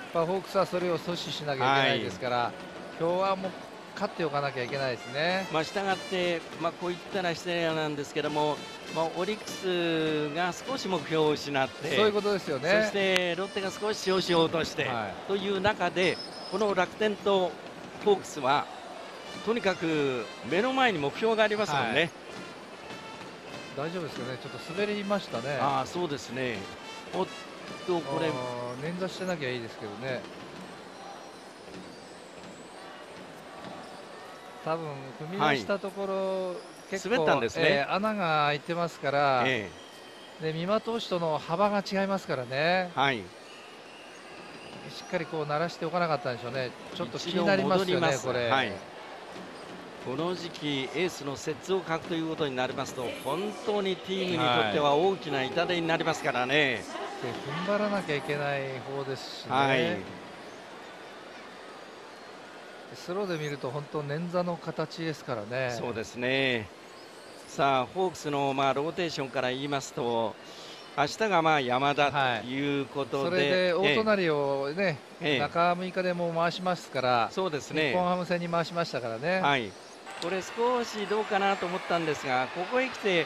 ホークスはそれを阻止しなきゃいけないですから、今日はもう勝っておかなきゃいけないですね。 したがって、こういったら失礼なんですけども、オリックスが少し目標を失って、 そういうことですよね。 そしてロッテが少し調子を落として、という中で、この楽天とホークスは、とにかく目の前に目標がありますもんね。 大丈夫ですよね、ちょっと滑りましたね。 そうですね。おっと、これ、 捻挫してなきゃいいですけどね。多分踏み出したところ、結構滑ったんですね。 穴が開いてますから、で三馬投手との幅が違いますからね。しっかりこう鳴らしておかなかったんでしょうね。ちょっと気になりますよね、これ。 この時期エースの雪をかくということになりますと、本当にチームにとっては大きな痛手になりますからね。 で踏ん張らなきゃいけない方ですしね。スローで見ると本当捻挫の形ですからね。 そうですね。さあホークスのローテーションから言いますと、明日が山田ということで、 それで大隣をね、中6日でも回しますから、 そうですね。 日本ハム戦に回しましたからね。 これ少しどうかなと思ったんですが、ここへ来て、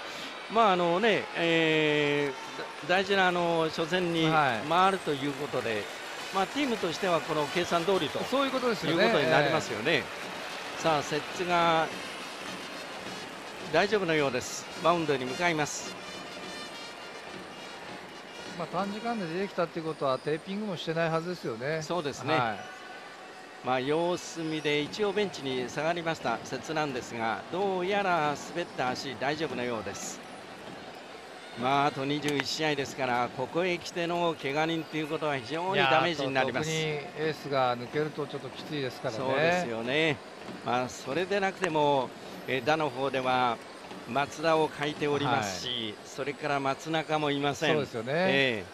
大事な初戦に回るということで、チームとしてはこの計算通りとそういうことですよね。 いうことになりますよね。さあ、摂津が大丈夫のようです。マウンドに向かいます。 短時間で出てきたということはテーピングもしてないはずですよね。 そうですね。様子見で一応ベンチに下がりました摂津なんですが、どうやら滑った足大丈夫のようです。あと21試合ですから、ここへ来ての怪我人ということは非常にダメージになります。 特にエースが抜けるとちょっときついですからね。 そうですよね。それでなくても打の方では松田を欠いておりますし、それから松中もいません。 そうですよね。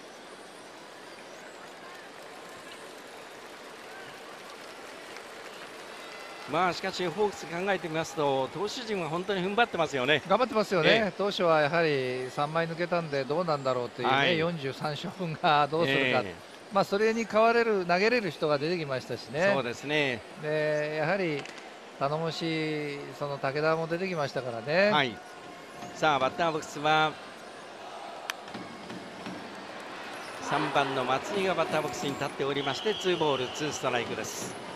しかしホークス考えてみますと、投手陣は本当に踏ん張ってますよね。 頑張ってますよね。投手はやはり3枚抜けたんでどうなんだろうというね、43勝分がどうするか、それに代われる投げれる人が出てきましたしね。 そうですね。 でやはり頼もしいその武田も出てきましたからね。 さあバッターボックスは3番の松井がバッターボックスに立っておりまして、2ボール2ストライクです。